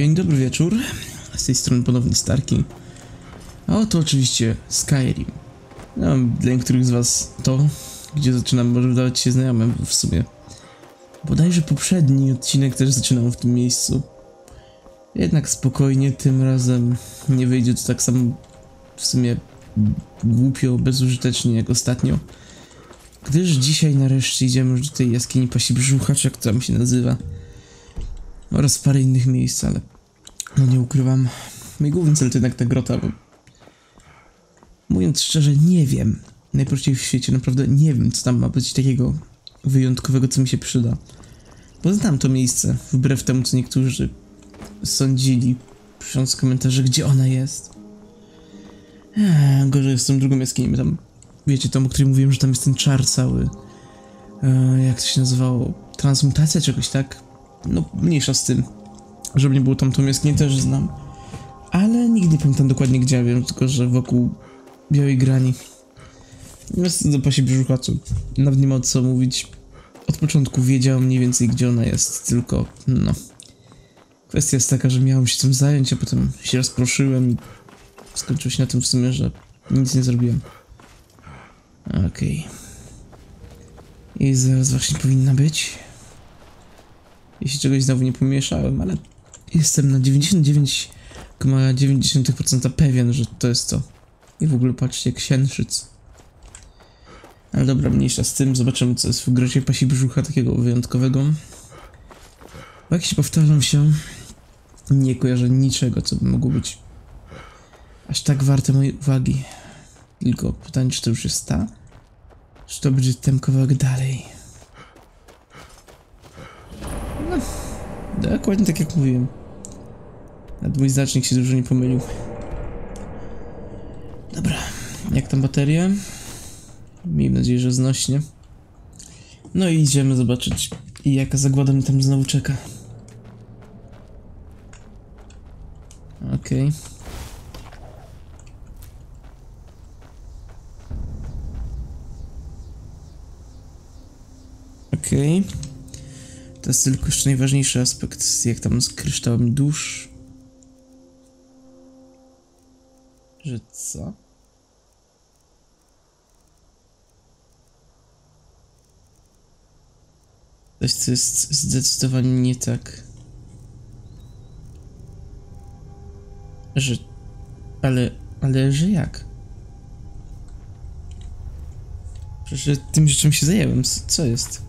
Dzień dobry wieczór, z tej strony ponownie Starki. A oto oczywiście Skyrim. No, dla niektórych z was to, gdzie zaczynam, może wydawać się znajomym w sumie. Bodajże poprzedni odcinek też zaczynał w tym miejscu. Jednak spokojnie, tym razem nie wyjdzie to tak samo w sumie głupio, bezużytecznie jak ostatnio. Gdyż dzisiaj nareszcie idziemy już do tej jaskini Pasibrzucha, czy jak to tam się nazywa. Oraz parę innych miejsc, ale no nie ukrywam. Mój główny cel to jednak ta grota, bo mówiąc szczerze, nie wiem. Najprościej w świecie, naprawdę nie wiem, co tam ma być takiego wyjątkowego, co mi się przyda. Bo znam to miejsce, wbrew temu, co niektórzy sądzili, pisząc komentarze, gdzie ona jest. Gorzej jest z tą drugą jaskinią, tam, wiecie, tam, o której mówiłem, że tam jest ten czar cały. Jak to się nazywało? Transmutacja czegoś, tak? No, mniejsza z tym. Żeby nie było tam, tą jaskinię też znam. Ale nigdy nie pamiętam dokładnie, gdzie ja wiem, tylko że wokół białej grani. Natomiast do Pasibrzucha, co nawet nie ma co mówić. Od początku wiedziałem mniej więcej, gdzie ona jest, tylko no. Kwestia jest taka, że miałem się tym zająć, a potem się rozproszyłem i skończyło się na tym w sumie, że nic nie zrobiłem. Okej. I zaraz właśnie powinna być. Jeśli czegoś znowu nie pomieszałem, ale jestem na 99,9% pewien, że to jest to. I w ogóle patrzcie, księżyc. Ale dobra, mniejsza z tym, zobaczymy, co jest w grocie Pasibrzucha takiego wyjątkowego. Bo jak się powtarzam się, nie kojarzę niczego, co by mogło być aż tak warte mojej uwagi. Tylko pytanie, czy to już jest ta? Czy to będzie ten kawałek dalej? No, dokładnie tak jak mówiłem. Nawet mój znacznik się dużo nie pomylił. Dobra, jak tam bateria? Miejmy nadzieję, że znośnie. No i idziemy zobaczyć, jaka zagłada mnie tam znowu czeka. Okej. Okej. To jest tylko jeszcze najważniejszy aspekt, jak tam z kryształem dusz. Że co? Coś, co jest zdecydowanie nie tak. Że... Ale że jak? Przecież tym rzeczą się zająłem. Co jest?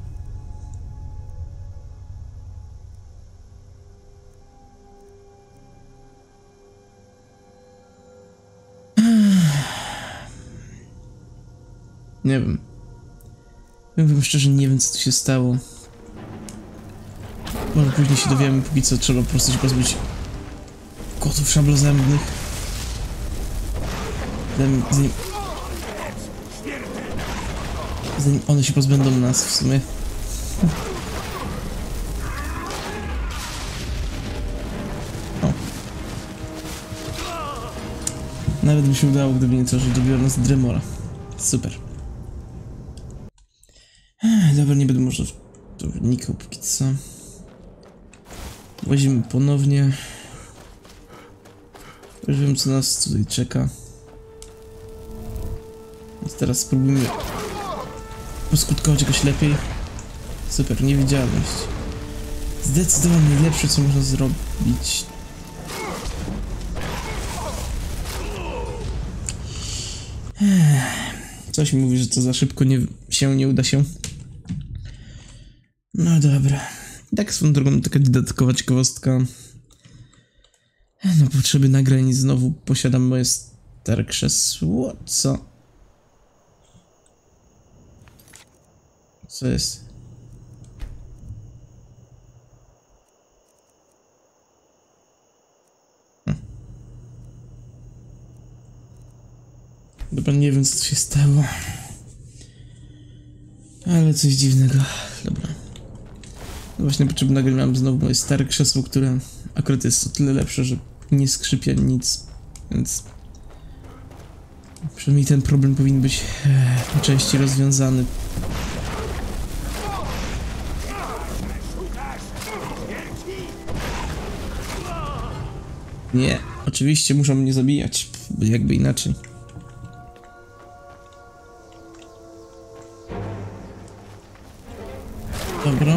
Nie wiem. Powiem szczerze, nie wiem, co tu się stało. Może później się dowiemy, póki co trzeba po prostu się pozbyć kotów szablozębnych. Zanim one się pozbędą nas w sumie. O. Nawet by się udało, gdyby nie to, że dobiła nas Dremora. Super. Dobra, nie będę może to wnikał póki co. Łazimy ponownie. Już wiem, co nas tutaj czeka. Więc teraz spróbujmy poskutkować jakoś lepiej. Super, niewidzialność. Zdecydowanie najlepsze, co można zrobić. Coś mi mówi, że to za szybko nie uda się. No dobra. Tak swoją drogą taka dodatkowa ciekawostka. Na potrzeby nagrań znowu posiadam moje stare krzesło. Co? Co jest? Dobra, nie wiem, co się stało. Ale coś dziwnego. Dobra. No właśnie na potrzeby nagrań mam znowu moje stare krzesło, które akurat jest o tyle lepsze, że nie skrzypia nic. Więc przynajmniej ten problem powinien być po części rozwiązany. Nie, oczywiście muszą mnie zabijać, jakby inaczej. Dobra.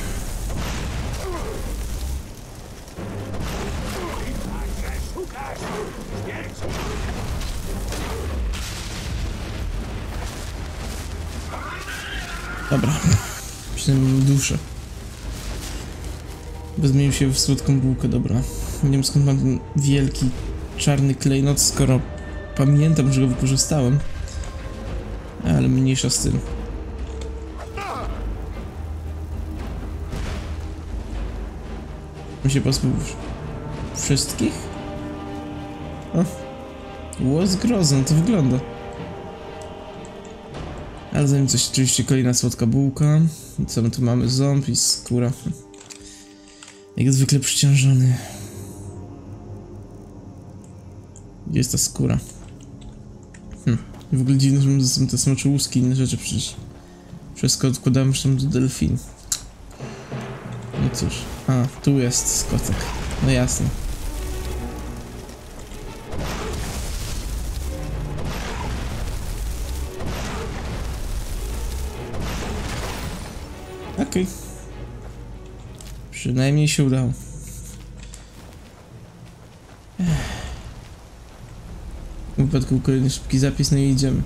Dobra. Przynajmniej mam duszę. Zmienił się w słodką bułkę, dobra. Nie wiem skąd mam ten wielki czarny klejnot, skoro pamiętam, że go wykorzystałem. Ale mniejsza z tym. Mi się pozbył wszystkich? O. Łos grozą, to wygląda. Ale zanim coś, oczywiście kolejna słodka bułka. Co my tu mamy? Ząb i skóra. Jak zwykle przyciążony. Gdzie jest ta skóra? W ogóle dziwne, że są te smocze łuski i inne rzeczy przecież. Wszystko odkładałem już tam do delfin. No cóż. A, tu jest skotek. No jasne. Okej. Przynajmniej się udało. W wypadku kolejny szybki zapis, no i idziemy.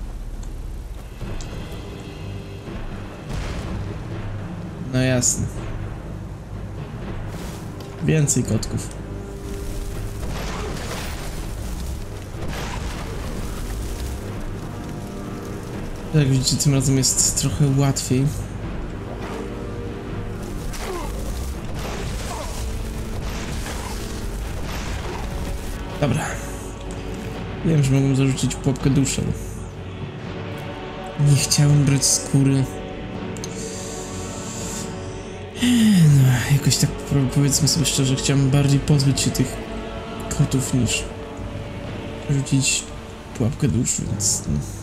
No jasne. Więcej kotków. Jak widzicie, tym razem jest trochę łatwiej. Dobra. Wiem, że mogłem zarzucić pułapkę duszę. Nie chciałem brać skóry. No, jakoś tak powiedzmy sobie szczerze, chciałem bardziej pozbyć się tych kotów niż rzucić pułapkę duszy, więc...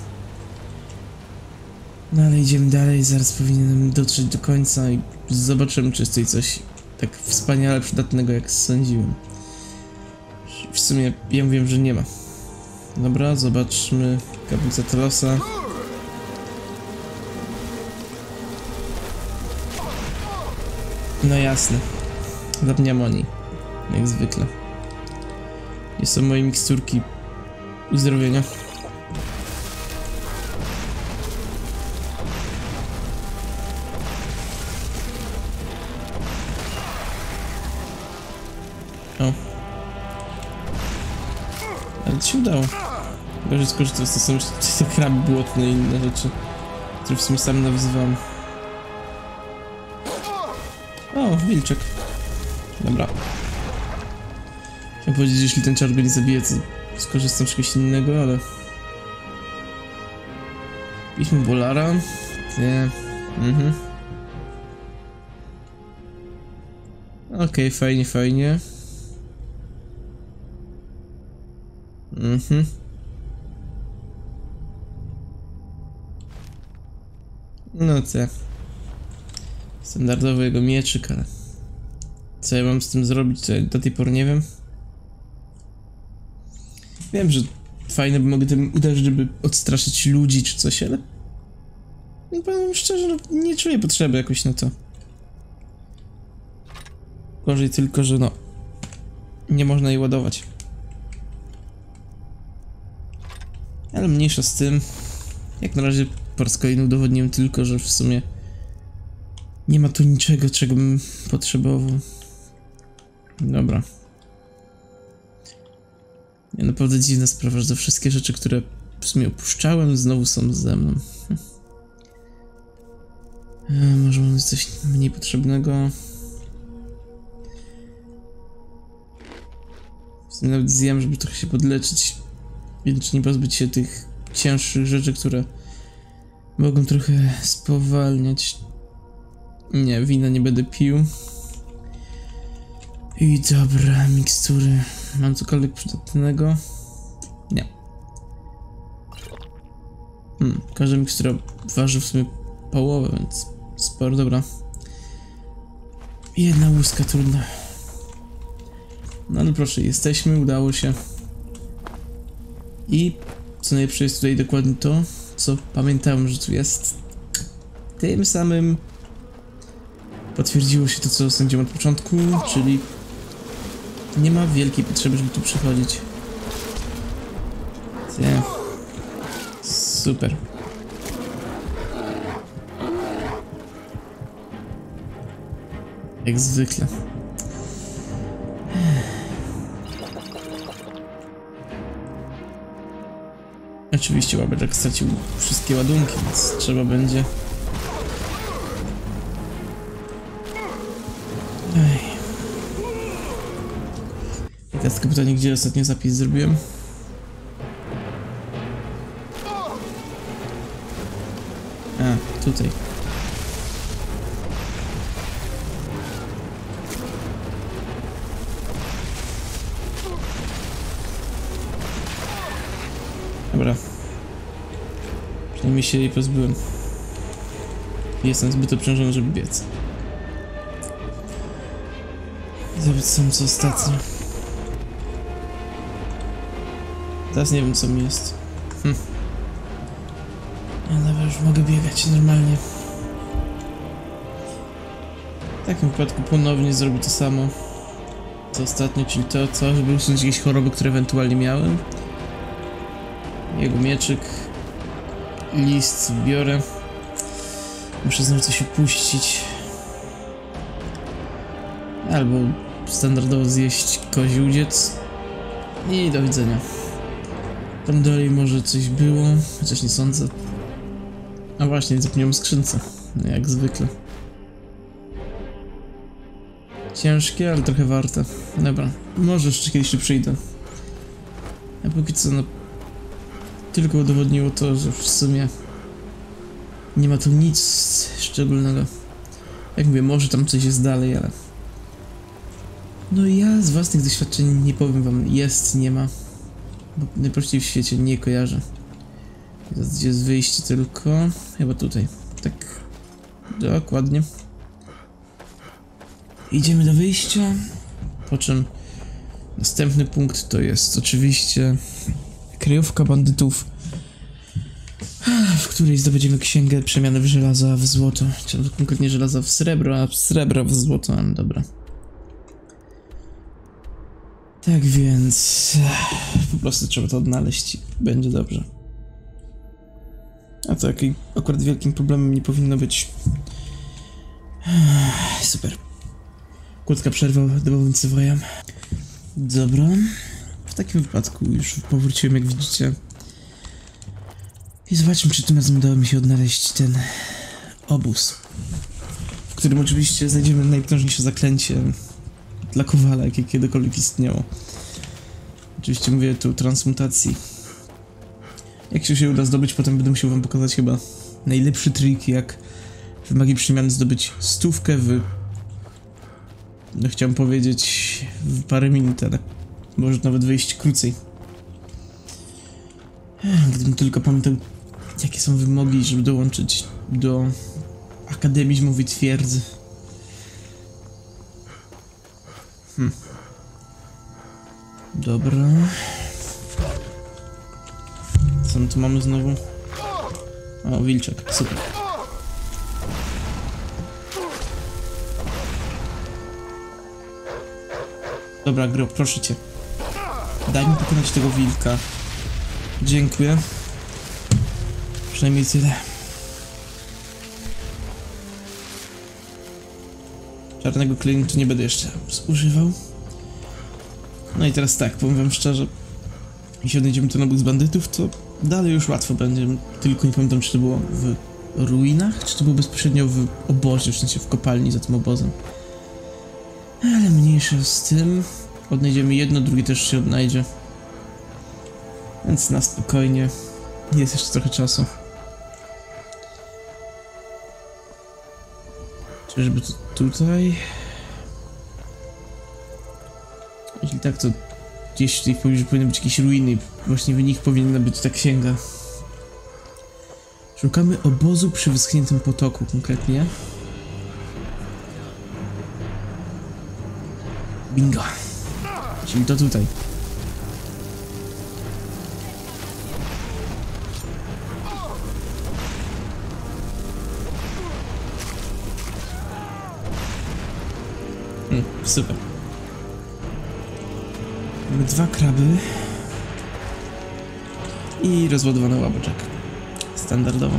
No ale idziemy dalej, zaraz powinienem dotrzeć do końca i zobaczymy, czy jest tutaj coś tak wspaniale przydatnego, jak sądziłem. W sumie ja wiem, że nie ma. Dobra, zobaczmy kaplica Telosa. No jasne. Zapomniałem o niej. Jak zwykle. Gdzie są moje miksturki uzdrowienia? O. Ale to się udało. Chyba, że skorzystał z tego, że te kraby błotne i inne rzeczy, które w sumie sam nawiązywałem. O, wilczek. Dobra. Chciałem powiedzieć, że jeśli ten czar go nie zabije, to skorzystam z czegoś innego, ale... Pismo Bolara. Nie. Okej, fajnie, fajnie. No co? Standardowy jego mieczyk, ale... Co ja mam z tym zrobić, to ja do tej pory nie wiem. Wiem, że fajne by mogę tym uderzyć, żeby odstraszyć ludzi czy coś, ale... No powiem szczerze, no, nie czuję potrzeby jakoś na to. Gorzej tylko, że no... Nie można jej ładować. Ale mniejsza z tym. Jak na razie po raz kolejny udowodniłem tylko, że w sumie... Nie ma tu niczego, czego bym potrzebował. Dobra. Nie, naprawdę dziwna sprawa, że te wszystkie rzeczy, które w sumie opuszczałem, znowu są ze mną. Może mamy coś mniej potrzebnego. W sumie nawet zjem, żeby trochę się podleczyć. Więc nie pozbyć się tych cięższych rzeczy, które mogą trochę spowalniać. Nie, wina nie będę pił. I dobra, mikstury. Mam cokolwiek przydatnego? Nie. Każda mikstura waży w sumie połowę, więc sporo, dobra. Jedna łuska, trudno. No ale proszę, jesteśmy, udało się. I co najlepsze jest tutaj dokładnie to, co pamiętałem, że tu jest. Tym samym potwierdziło się to, co sądziłem od początku, czyli nie ma wielkiej potrzeby, żeby tu przychodzić. Nie. Super. Jak zwykle. Oczywiście łabeczek stracił wszystkie ładunki, więc trzeba będzie... Ej. I teraz tylko pytanie, gdzie ostatnio zapis zrobiłem? A, tutaj. Dobra. Przynajmniej się jej pozbyłem. Jestem zbyt obciążony, żeby biec. Zobacz sam co ostatnio. Teraz nie wiem co mi jest. No dobra, już mogę biegać normalnie. W takim wypadku ponownie zrobię to samo co ostatnio, czyli to co, żeby usunąć jakieś choroby, które ewentualnie miałem. Jego mieczyk. List biorę. Muszę znowu coś opuścić. Albo standardowo zjeść kozi udziec. I do widzenia. Tam dalej może coś było, chociaż nie sądzę. A właśnie, zapomniałem o skrzynce. Jak zwykle. Ciężkie, ale trochę warte. Dobra, może jeszcze kiedyś tu przyjdę. A póki co, no... Tylko udowodniło to, że w sumie... Nie ma tu nic szczególnego. Jak mówię, może tam coś jest dalej, ale... No ja z własnych doświadczeń nie powiem wam, jest, nie ma. Bo najprościej w świecie nie kojarzę. Gdzie jest wyjście tylko... Chyba tutaj. Tak. Dokładnie. Idziemy do wyjścia. Po czym następny punkt to jest oczywiście kryjówka bandytów, w której zdobędziemy księgę przemiany w żelaza w złoto. Czy konkretnie żelaza w srebro, a srebra w złoto, ale dobra. Tak więc... Po prostu trzeba to odnaleźć i będzie dobrze. A to jakim akurat wielkim problemem nie powinno być. Super. Krótka przerwa, dobownicy wojem. Dobra. W takim wypadku już powróciłem, jak widzicie. I zobaczmy, czy tym razem udało mi się odnaleźć ten obóz, w którym oczywiście znajdziemy najpotężniejsze zaklęcie dla Kowala, jakie kiedykolwiek istniało. Oczywiście mówię tu o transmutacji. Jak się uda zdobyć, potem będę musiał wam pokazać chyba najlepszy trik, jak w magii przemiany zdobyć 100 w... No chciałem powiedzieć w parę minut, ale może nawet wyjść krócej. Gdybym tylko pamiętał, jakie są wymogi, żeby dołączyć do Akademii Zimowej Twierdzy. Dobra. Co my tu mamy znowu? O, wilczek, super. Dobra, Gro, proszę cię. Daj mi pokonać tego wilka. Dziękuję. Przynajmniej tyle. Czarnego klejnotu nie będę jeszcze używał. No i teraz tak, powiem wam szczerze. Jeśli odnajdziemy ten obóz bandytów, to dalej już łatwo będzie. Tylko nie pamiętam, czy to było w ruinach, czy to było bezpośrednio w obozie, w sensie w kopalni za tym obozem. Ale mniejsza z tym. Odnajdziemy jedno, drugie też się odnajdzie. Więc na spokojnie. Jest jeszcze trochę czasu. Czyżby to tutaj? Jeśli tak, to gdzieś tutaj w pobliżu powinny być jakieś ruiny i właśnie w nich powinna być ta księga. Szukamy obozu przy wyschniętym potoku konkretnie. Bingo. Czyli to tutaj. Super. Mamy 2 kraby. I rozładowany łabęczek. Standardowo.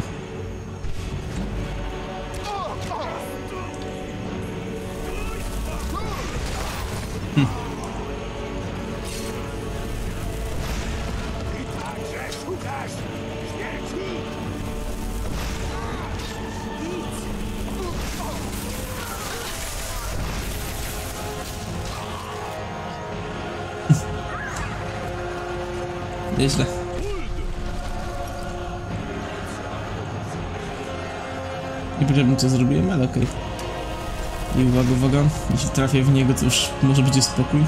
Nieźle. Nie wiem, co zrobiłem, ale okej. I uwaga, jeśli trafię w niego, to już może będzie spokój.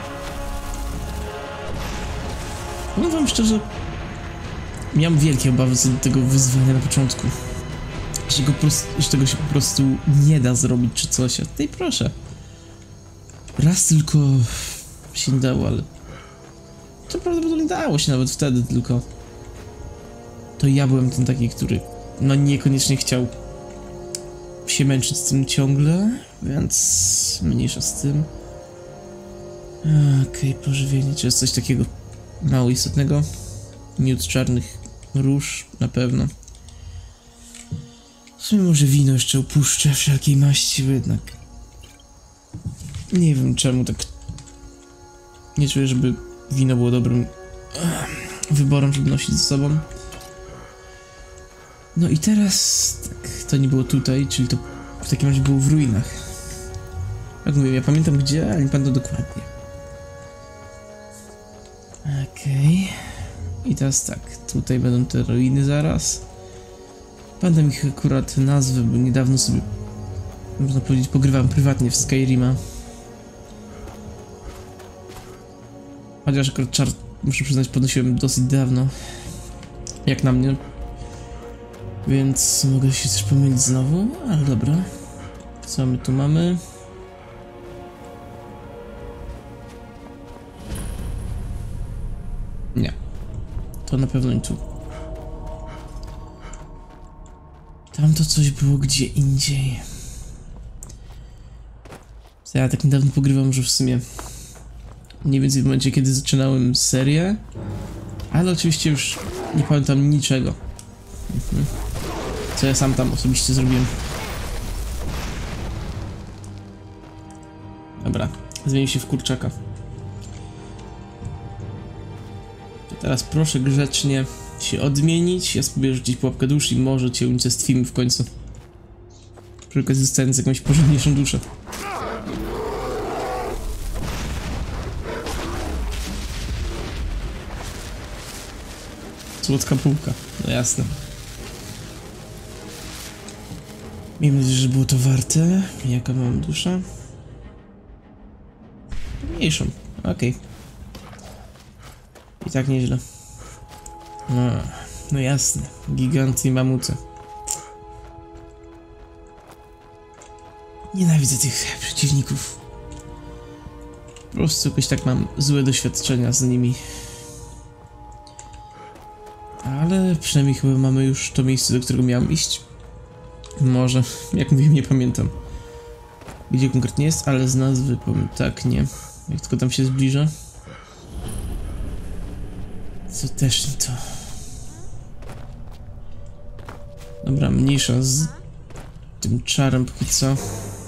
No wam szczerze, miałem wielkie obawy co do tego wyzwania na początku. Że tego się po prostu nie da zrobić czy coś, a tutaj proszę. Raz tylko się nie dało, ale to prawdopodobnie dało się nawet wtedy, tylko to ja byłem ten taki, który no niekoniecznie chciał się męczyć z tym ciągle, więc mniejsza z tym. Okej, pożywienie, czy jest coś takiego mało istotnego? Miód czarnych róż, na pewno. W sumie może wino jeszcze upuszczę wszelkiej maści, bo jednak nie wiem czemu tak nie czuję, żeby wino było dobrym wyborem, żeby nosić ze sobą. No i teraz tak, to nie było tutaj, czyli to w takim razie było w ruinach. Jak mówię, ja pamiętam gdzie, ale nie pamiętam dokładnie. Okej. I teraz tak, tutaj będą te ruiny zaraz. Pamiętam ich akurat nazwy, bo niedawno sobie, można powiedzieć, pogrywałem prywatnie w Skyrima. Chociaż akurat czar, muszę przyznać, podnosiłem dosyć dawno. Jak na mnie. Więc mogę się też pomylić znowu, ale dobra. Co my tu mamy? Nie. To na pewno nie tu. Tam to coś było gdzie indziej. Ja tak niedawno pogrywam, że w sumie mniej więcej w momencie, kiedy zaczynałem serię, ale oczywiście już nie pamiętam niczego. Co ja sam tam osobiście zrobiłem. Dobra, zmienił się w kurczaka. To teraz proszę grzecznie się odmienić. Ja spróbuję rzucić pułapkę dusz i może cię unicestwimy w końcu. Przy okazji zostając jakąś porządniejszą duszę. Słodka półka, no jasne. Miejmy nadzieję, że było to warte. Jaka mam dusza? Mniejszą, okej. I tak nieźle. No jasne, giganty i mamuty. Nienawidzę tych przeciwników. Po prostu jakoś tak mam złe doświadczenia z nimi. Ale przynajmniej chyba mamy już to miejsce, do którego miałem iść. Może, jak mówię, nie pamiętam gdzie konkretnie jest, ale z nazwy powiem tak, nie. Jak tylko tam się zbliża. Co też nie to. Dobra, mniejsza z tym czarem póki co.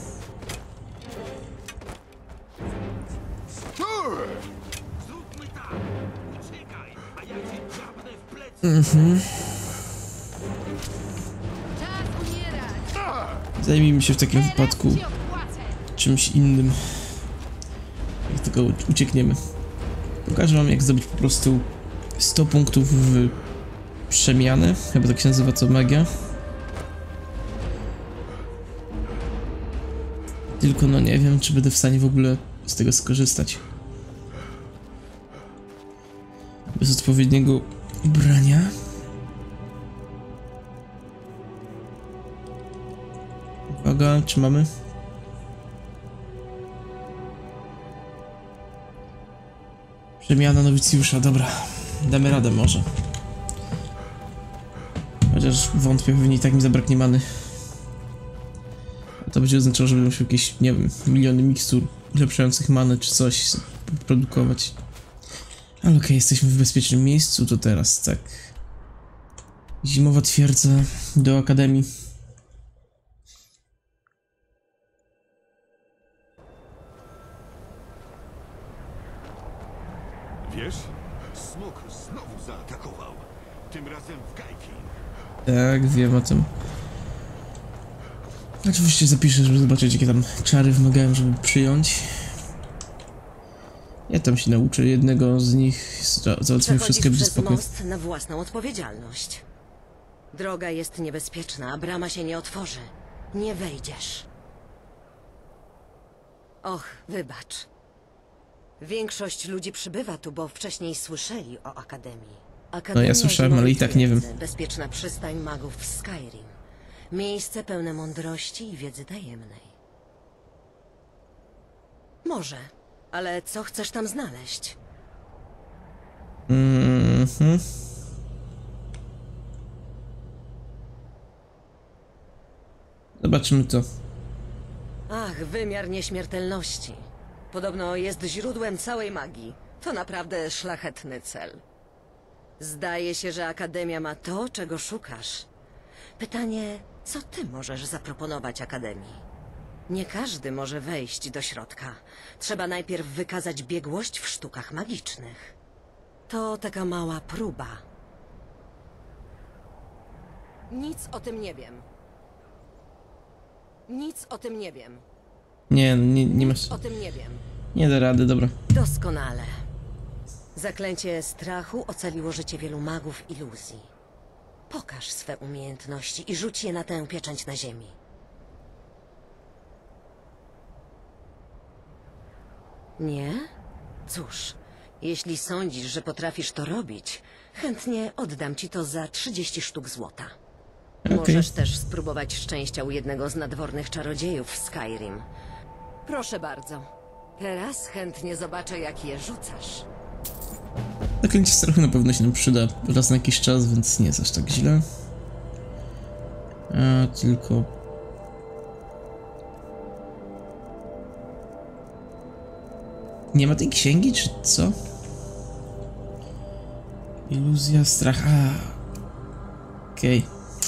Zajmijmy się w takim wypadku czymś innym. Jak tylko uciekniemy. Pokażę wam, jak zdobyć po prostu 100 punktów w przemianę. Chyba tak się nazywa to magia. Tylko no nie wiem, czy będę w stanie w ogóle z tego skorzystać. Bez odpowiedniego ubrania. Uwaga, czy mamy? Przemiana nowicjusza, dobra. Damy radę może. Chociaż wątpię, pewnie i tak mi zabraknie many. A to będzie oznaczało, że będę musiał jakieś, nie wiem, miliony mikstur ulepszających manę czy coś produkować. Ale okej, jesteśmy w bezpiecznym miejscu, to teraz tak. Zimowa twierdza do Akademii. Wiesz? Smok znowu zaatakował. Tym razem w Gajki. Tak, wiem o tym. Oczywiście zapiszę, żeby zobaczyć, jakie tam czary wymagałem, żeby przyjąć. Ja tam się nauczę jednego z nich, załatwimy wszystko, będzie spokój. most na własną odpowiedzialność. Droga jest niebezpieczna, a brama się nie otworzy. Nie wejdziesz. Och, wybacz. Większość ludzi przybywa tu, bo wcześniej słyszeli o Akademii. No ja słyszałem, ale i tak nie wiem. Bezpieczna przystań magów w Skyrim. Miejsce pełne mądrości i wiedzy tajemnej. Może, ale co chcesz tam znaleźć? Zobaczymy to. Ach, wymiar nieśmiertelności. Podobno jest źródłem całej magii. To naprawdę szlachetny cel. Zdaje się, że Akademia ma to, czego szukasz. Pytanie, co ty możesz zaproponować Akademii? Nie każdy może wejść do środka. Trzeba najpierw wykazać biegłość w sztukach magicznych. To taka mała próba. Nic o tym nie wiem. Nic o tym nie wiem. Nie masz... Nic o tym nie wiem. Nie da rady, dobra. Doskonale. Zaklęcie strachu ocaliło życie wielu magów iluzji. Pokaż swe umiejętności i rzuć je na tę pieczęć na ziemi. Nie? Cóż, jeśli sądzisz, że potrafisz to robić, chętnie oddam ci to za 30 sztuk złota. Możesz też spróbować szczęścia u jednego z nadwornych czarodziejów w Skyrim. Proszę bardzo. Teraz chętnie zobaczę, jak je rzucasz. Zaklęcie strachu na pewno się nam przyda raz na jakiś czas, więc nie jest aż tak źle. Tylko... Nie ma tej księgi, czy co? Iluzja, strach... Okej.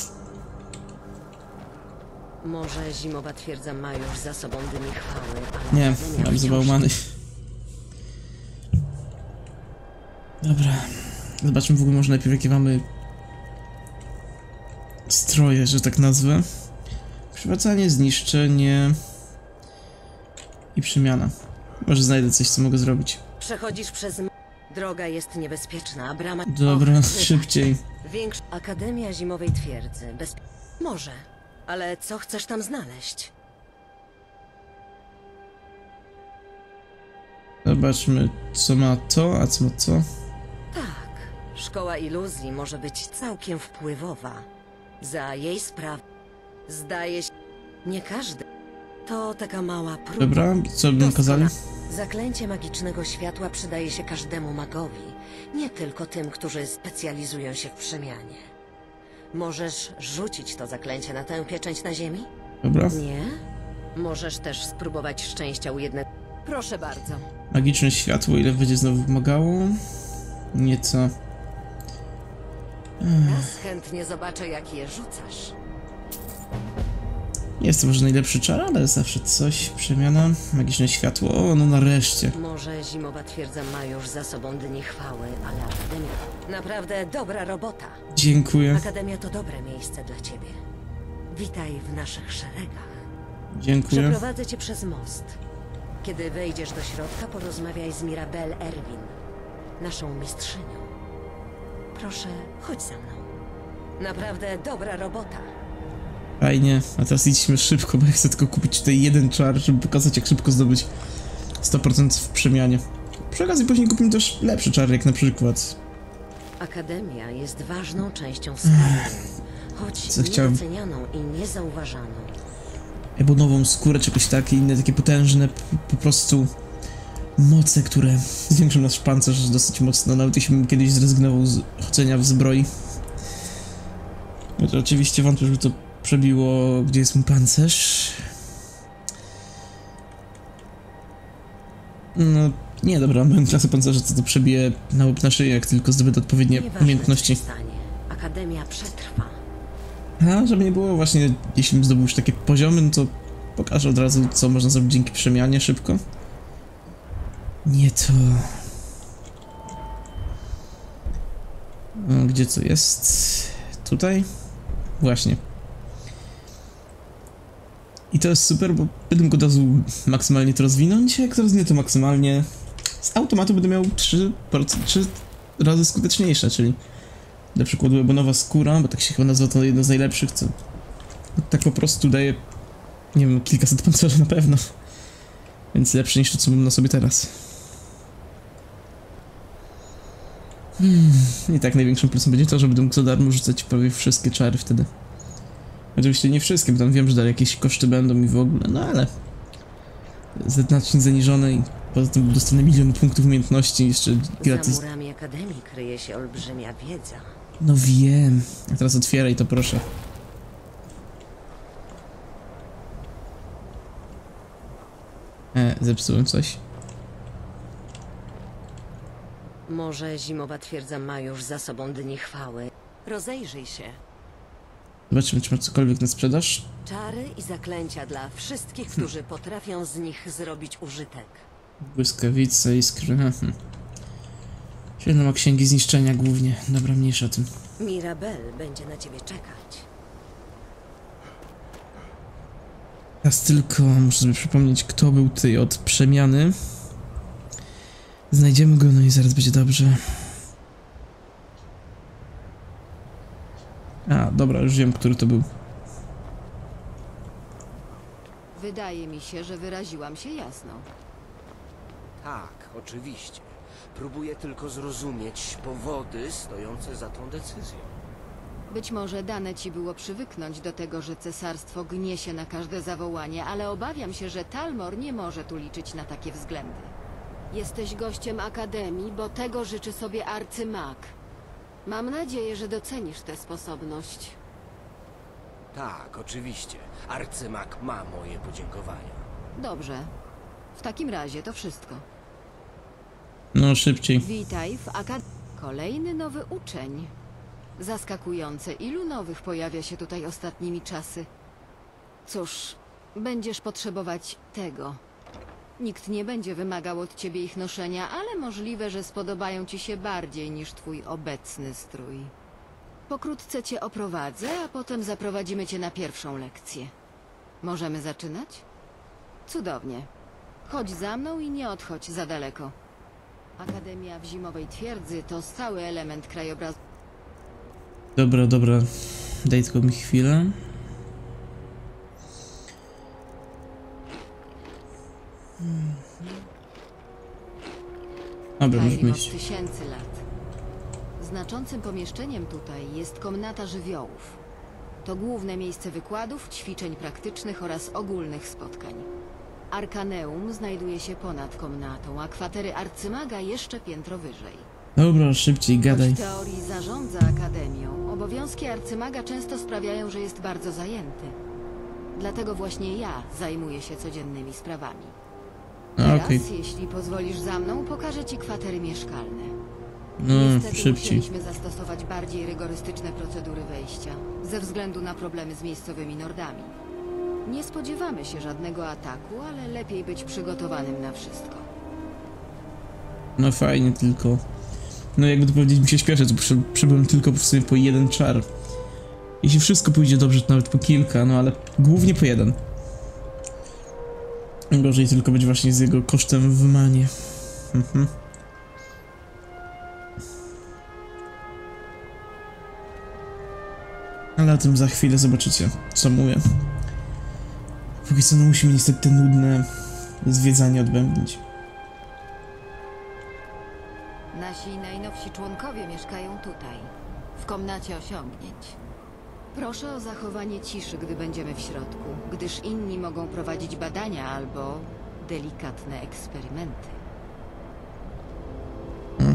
Może zimowa twierdza ma już za sobą dymi chwały, ale... Nie, mam zabałmany. Dobra. Zobaczmy w ogóle może najpierw jakie mamy stroje, że tak nazwę. Przywracanie, zniszczenie i przemiana. Może znajdę coś, co mogę zrobić. Przechodzisz przez... Droga jest niebezpieczna, a brama... Dobra, szybciej. Akademia Zimowej Twierdzy. Może, ale co chcesz tam znaleźć? Zobaczmy, co ma to, a co ma co. Tak, Szkoła Iluzji może być całkiem wpływowa. Za jej sprawę zdaje się... Nie każdy. To taka mała próba. Dobra, co by kazali? Zaklęcie magicznego światła przydaje się każdemu magowi, nie tylko tym, którzy specjalizują się w przemianie. Możesz rzucić to zaklęcie na tę pieczęć na ziemi? Dobra. Nie? Możesz też spróbować szczęścia u jednego... Proszę bardzo. Magiczne światło, ile będzie znowu wymagało? Nieco. Raz chętnie zobaczę, jak je rzucasz. Nie jest to może najlepszy czar, ale zawsze coś. Przemiana, magiczne światło. O, no nareszcie. Może zimowa twierdza ma już za sobą dni chwały, ale Akademia... Naprawdę dobra robota. Dziękuję. Akademia to dobre miejsce dla ciebie. Witaj w naszych szeregach. Dziękuję. Przeprowadzę cię przez most. Kiedy wejdziesz do środka, porozmawiaj z Mirabel Erwin, naszą mistrzynią. Proszę, chodź za mną. Naprawdę dobra robota. Fajnie, a teraz idźmy szybko, bo ja chcę tylko kupić tutaj jeden czar, żeby pokazać, jak szybko zdobyć 100% w przemianie. Przy okazji później kupimy też lepszy czar, jak na przykład... Akademia jest ważną częścią Skyrim, choć niedocenianą i niezauważaną. Albo nową skórę, czegoś takie, inne takie potężne po prostu moce, które zwiększą nasz pancerz dosyć mocno, nawet jeśli bym kiedyś zrezygnował z chodzenia w zbroi. Chociaż oczywiście wątpię, żeby to przebiło, gdzie jest mój pancerz. No, nie, dobra, mam klasę pancerza, co to przebije na łeb na szyję, jak tylko zdobędę odpowiednie Nieważne, co umiejętności. się stanie. Akademia przetrwa. A, żeby nie było, właśnie, jeśli bym zdobył już takie poziomy, no to pokażę od razu, co można zrobić dzięki przemianie szybko. Nie to... O, gdzie to jest? Tutaj? Właśnie. I to jest super, bo będę mógł od razu maksymalnie to rozwinąć, jak to rozwinę to maksymalnie, z automatu będę miał 3 razy skuteczniejsze, czyli dla przykładu ebonowa skóra, bo tak się chyba nazywa to jedno z najlepszych, co tak po prostu daje, nie wiem, kilkaset pancerzy na pewno, więc lepsze niż to, co mam na sobie teraz. I tak największym plusem będzie to, że będę mógł za darmo rzucać prawie wszystkie czary wtedy. Oczywiście nie wszystkie, bo tam wiem, że dalej jakieś koszty będą i w ogóle, no ale znacznie zaniżone i poza tym dostanę 1 000 000 punktów umiejętności jeszcze gratis. Za murami Akademii kryje się olbrzymia wiedza. No wiem. A teraz otwieraj to, proszę. Zepsułem coś. Może zimowa twierdza ma już za sobą dni chwały. Rozejrzyj się. Zobaczymy, czy ma cokolwiek na sprzedaż. Czary i zaklęcia dla wszystkich, którzy potrafią z nich zrobić użytek. Błyskawice, iskry. Świetno ma księgi zniszczenia głównie. Dobra, mniejsza o tym. Mirabelle będzie na ciebie czekać. Teraz tylko muszę sobie przypomnieć, kto był tutaj od przemiany. Znajdziemy go, no i zaraz będzie dobrze. A, dobra, już wiem, który to był. Wydaje mi się, że wyraziłam się jasno. Tak, oczywiście. Próbuję tylko zrozumieć powody stojące za tą decyzją. Być może dane ci było przywyknąć do tego, że cesarstwo gnie się na każde zawołanie, ale obawiam się, że Talmor nie może tu liczyć na takie względy. Jesteś gościem Akademii, bo tego życzy sobie arcymag. Mam nadzieję, że docenisz tę sposobność. Tak, oczywiście. Arcymak ma moje podziękowania. Dobrze. W takim razie to wszystko. No, szybciej. Witaj w Akademii. Kolejny nowy uczeń. Zaskakujące, ilu nowych pojawia się tutaj ostatnimi czasy. Cóż, będziesz potrzebować tego. Nikt nie będzie wymagał od ciebie ich noszenia, ale możliwe, że spodobają ci się bardziej niż twój obecny strój. Pokrótce cię oprowadzę, a potem zaprowadzimy cię na pierwszą lekcję. Możemy zaczynać? Cudownie. Chodź za mną i nie odchodź za daleko. Akademia w Zimowej Twierdzy to stały element krajobrazu. Dobra, dobra. Daj tylko mi chwilę. Dobra, możemy Tajemnic iść. tysięcy lat. Znaczącym pomieszczeniem tutaj jest komnata żywiołów. To główne miejsce wykładów, ćwiczeń praktycznych oraz ogólnych spotkań. Arkaneum znajduje się ponad komnatą, a kwatery arcymaga jeszcze piętro wyżej. Dobra, szybciej gadaj. Choć w teorii zarządza akademią, obowiązki arcymaga często sprawiają, że jest bardzo zajęty. Dlatego właśnie ja zajmuję się codziennymi sprawami. Teraz, Okej. jeśli pozwolisz za mną, pokażę ci kwatery mieszkalne. No, Niestety szybciej. musieliśmy zastosować bardziej rygorystyczne procedury wejścia, ze względu na problemy z miejscowymi nordami. Nie spodziewamy się żadnego ataku, ale lepiej być przygotowanym na wszystko. No fajnie, tylko... No jakby to powiedzieć, mi się śpieszy, to przybyłem tylko w sumie po 1 czar. Jeśli wszystko pójdzie dobrze, to nawet po kilka, no ale głównie po 1. Gorzej tylko być właśnie z jego kosztem w manie. Ale o tym za chwilę zobaczycie, co mówię. Póki co no musimy niestety te nudne zwiedzanie odbębnić. Nasi najnowsi członkowie mieszkają tutaj, w komnacie osiągnięć. Proszę o zachowanie ciszy, gdy będziemy w środku, gdyż inni mogą prowadzić badania albo delikatne eksperymenty.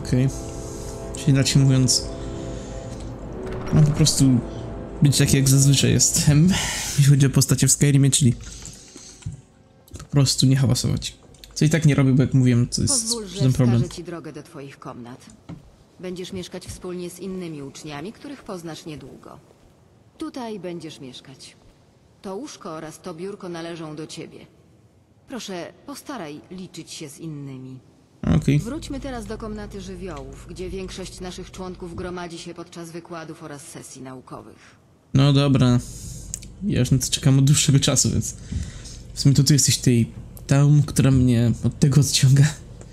Okej. Czyli inaczej mówiąc, mam po prostu być taki jak zazwyczaj jestem, jeśli chodzi o postacie w Skyrimie, czyli po prostu nie hałasować. Co i tak nie robię, bo jak mówiłem, to jest Pozwól, że ten problem. wskażę ci drogę do twoich komnat. Będziesz mieszkać wspólnie z innymi uczniami, których poznasz niedługo. Tutaj będziesz mieszkać. To łóżko oraz to biurko należą do ciebie. Proszę, postaraj liczyć się z innymi. Okej. Wróćmy teraz do komnaty żywiołów, gdzie większość naszych członków gromadzi się podczas wykładów oraz sesji naukowych. No dobra. Ja już na to czekam od dłuższego czasu, więc w sumie to ty jesteś tą, która mnie od tego odciąga.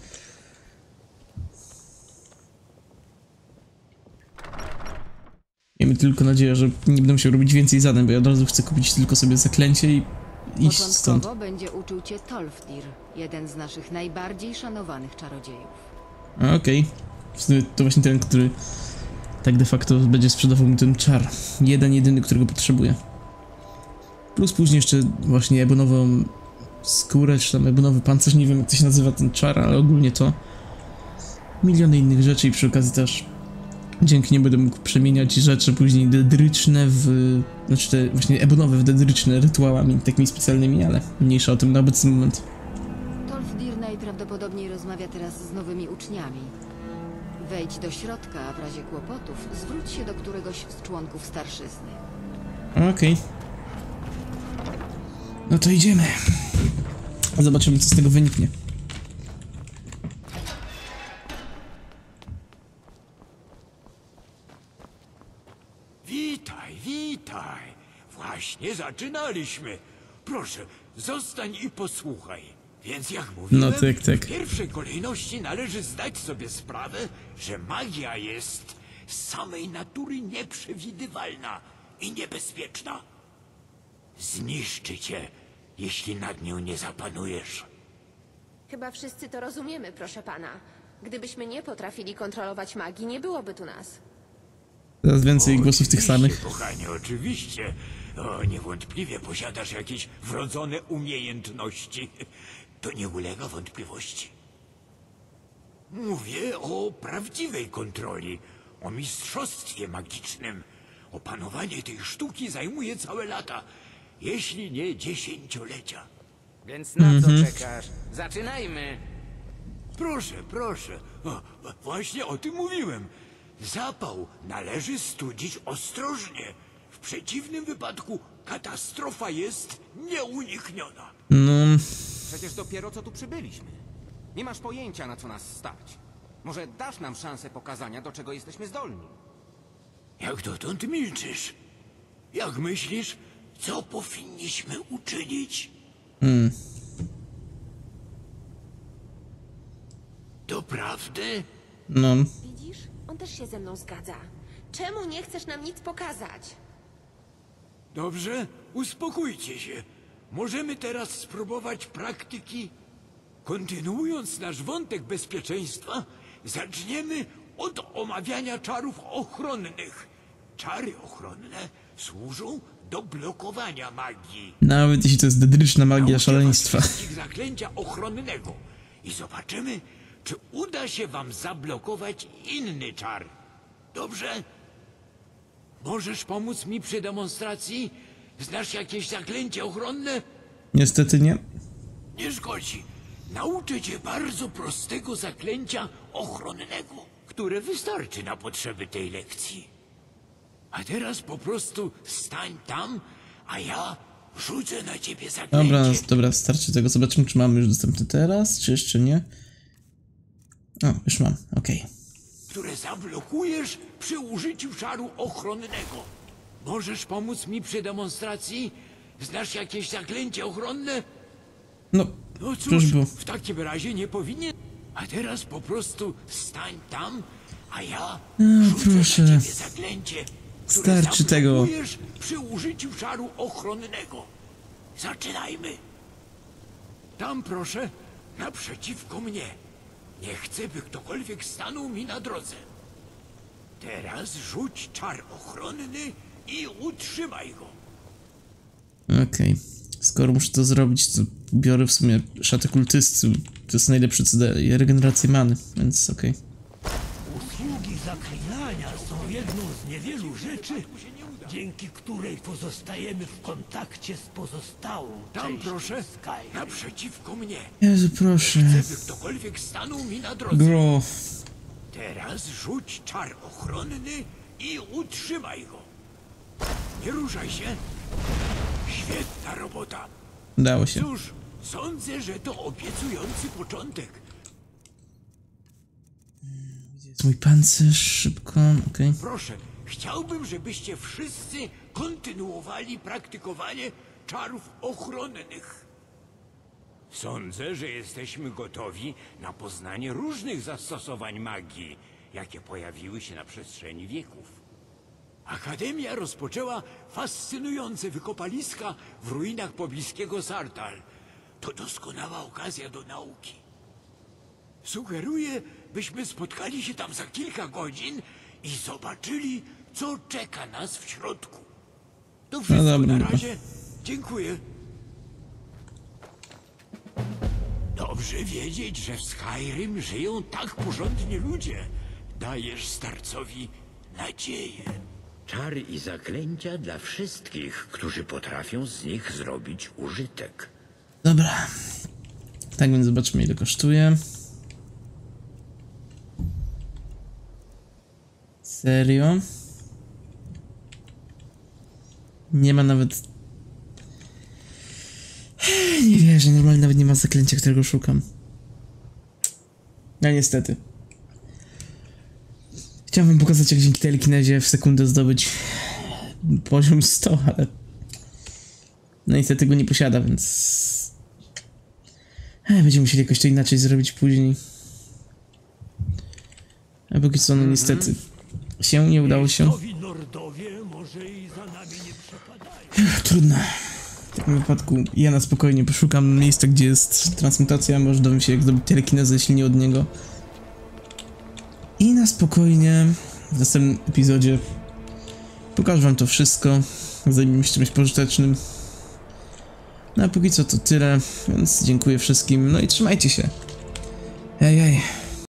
Miejmy tylko nadzieję, że nie będę musiał robić więcej zadań, bo ja od razu chcę kupić tylko sobie zaklęcie i iść stąd. Początkowo będzie uczył cię Tolfdir, jeden z naszych najbardziej szanowanych czarodziejów. Okej. W sumie to właśnie ten, który tak de facto będzie sprzedawał mi ten czar. Jeden, jedyny, którego potrzebuję. Plus później jeszcze właśnie ebonową skórę, czy tam ebonowy pancerz, nie wiem jak to się nazywa ten czar, ale ogólnie to miliony innych rzeczy i przy okazji też dzięki nim będę mógł przemieniać rzeczy później dedryczne w... znaczy te właśnie ebonowe w dedryczne rytuałami takimi specjalnymi, ale mniejsza o tym na obecny moment. Tolfdir najprawdopodobniej rozmawia teraz z nowymi uczniami. Wejdź do środka, a w razie kłopotów zwróć się do któregoś z członków starszyzny. Okej. No to idziemy. Zobaczymy, co z tego wyniknie. Witaj, witaj. Właśnie zaczynaliśmy. Proszę, zostań i posłuchaj. Więc jak mówiłem, No tak. w pierwszej kolejności należy zdać sobie sprawę, że magia jest z samej natury nieprzewidywalna i niebezpieczna. Zniszczy cię, jeśli nad nią nie zapanujesz. Chyba wszyscy to rozumiemy, proszę pana. Gdybyśmy nie potrafili kontrolować magii, nie byłoby tu nas. Teraz więcej głosów tych samych. Kochanie, oczywiście. O, niewątpliwie posiadasz jakieś wrodzone umiejętności. To nie ulega wątpliwości. Mówię o prawdziwej kontroli, o mistrzostwie magicznym. Opanowanie tej sztuki zajmuje całe lata, jeśli nie dziesięciolecia. Więc na co czekasz? Zaczynajmy! Proszę. O, właśnie o tym mówiłem. Zapał należy studzić ostrożnie. W przeciwnym wypadku katastrofa jest nieunikniona. No, Przecież dopiero co tu przybyliśmy. Nie masz pojęcia, na co nas stać. Może dasz nam szansę pokazania, do czego jesteśmy zdolni. Jak dotąd milczysz? Jak myślisz, co powinniśmy uczynić? Doprawdy? no. Widzisz? On też się ze mną zgadza. Czemu nie chcesz nam nic pokazać? Dobrze, uspokójcie się. Możemy teraz spróbować praktyki. Kontynuując nasz wątek bezpieczeństwa, zaczniemy od omawiania czarów ochronnych. Czary ochronne służą do blokowania magii. Nawet jeśli to jest dedryczna magia Nauczę was szaleństwa. wszystkich zaklęcia ochronnego i zobaczymy, czy uda się wam zablokować inny czar. Dobrze? Możesz pomóc mi przy demonstracji? Znasz jakieś zaklęcie ochronne? Niestety nie. Nie szkodzi. Nauczę cię bardzo prostego zaklęcia ochronnego, które wystarczy na potrzeby tej lekcji. A teraz po prostu stań tam, a ja rzucę na ciebie zaklęcie. Dobra, starczy tego. Zobaczymy, czy mamy już dostępny teraz, czy jeszcze nie. O, już mam, okej. Które zablokujesz przy użyciu czaru ochronnego. Możesz pomóc mi przy demonstracji? Znasz jakieś zaklęcie ochronne? No, No cóż cóż, było. w takim razie nie powinien... A teraz po prostu stań tam, a ja rzucę proszę. na ciebie zaklęcie, które Starczy tego. zablokujesz przy użyciu czaru ochronnego. Zaczynajmy. Tam proszę, naprzeciwko mnie. Nie chcę, by ktokolwiek stanął mi na drodze. Teraz rzuć czar ochronny i utrzymaj go. Okej. Skoro muszę to zrobić, to biorę w sumie szatę kultysty. To jest najlepsze co daje regenerację many, więc okej. zaklinania są jedną z niewielu rzeczy, dzięki której pozostajemy w kontakcie z pozostałą Tam częścią proszę, Skyrim. naprzeciwko mnie. Jezu, proszę. Chcę, by ktokolwiek stanął mi na drodze. Bro. Teraz rzuć czar ochronny i utrzymaj go. Nie ruszaj się. Świetna robota. Udało się. Cóż, sądzę, że to obiecujący początek. Jest mój pancerz, szybko, okej. Proszę, chciałbym, żebyście wszyscy kontynuowali praktykowanie czarów ochronnych. Sądzę, że jesteśmy gotowi na poznanie różnych zastosowań magii, jakie pojawiły się na przestrzeni wieków. Akademia rozpoczęła fascynujące wykopaliska w ruinach pobliskiego Sartal. To doskonała okazja do nauki. Sugeruję, byśmy spotkali się tam za kilka godzin i zobaczyli, co czeka nas w środku. To wszystko dobra. na razie. Dziękuję. Dobrze wiedzieć, że w Skyrim żyją tak porządni ludzie. Dajesz starcowi nadzieję. Czary i zaklęcia dla wszystkich, którzy potrafią z nich zrobić użytek. Dobra. Tak więc zobaczmy, ile kosztuje. Serio? Nie ma nawet... Nie wierzę, normalnie nawet nie ma zaklęcia, którego szukam. No niestety. Chciałbym pokazać, jak dzięki telekinezie w sekundę zdobyć poziom 100, ale... No niestety go nie posiada, więc... Będziemy musieli jakoś to inaczej zrobić później. A póki co, no niestety się nie udało się. Nowi Nordowie może i za nami nie przepadają. Trudno. W takim wypadku ja na spokojnie poszukam miejsca, gdzie jest transmutacja, może dowiem się, jak zdobyć telekinezę silnie od niego. I na spokojnie w następnym epizodzie pokażę wam to wszystko, zajmijmy się czymś pożytecznym. No a póki co to tyle, więc dziękuję wszystkim, no i trzymajcie się. Hej, hej.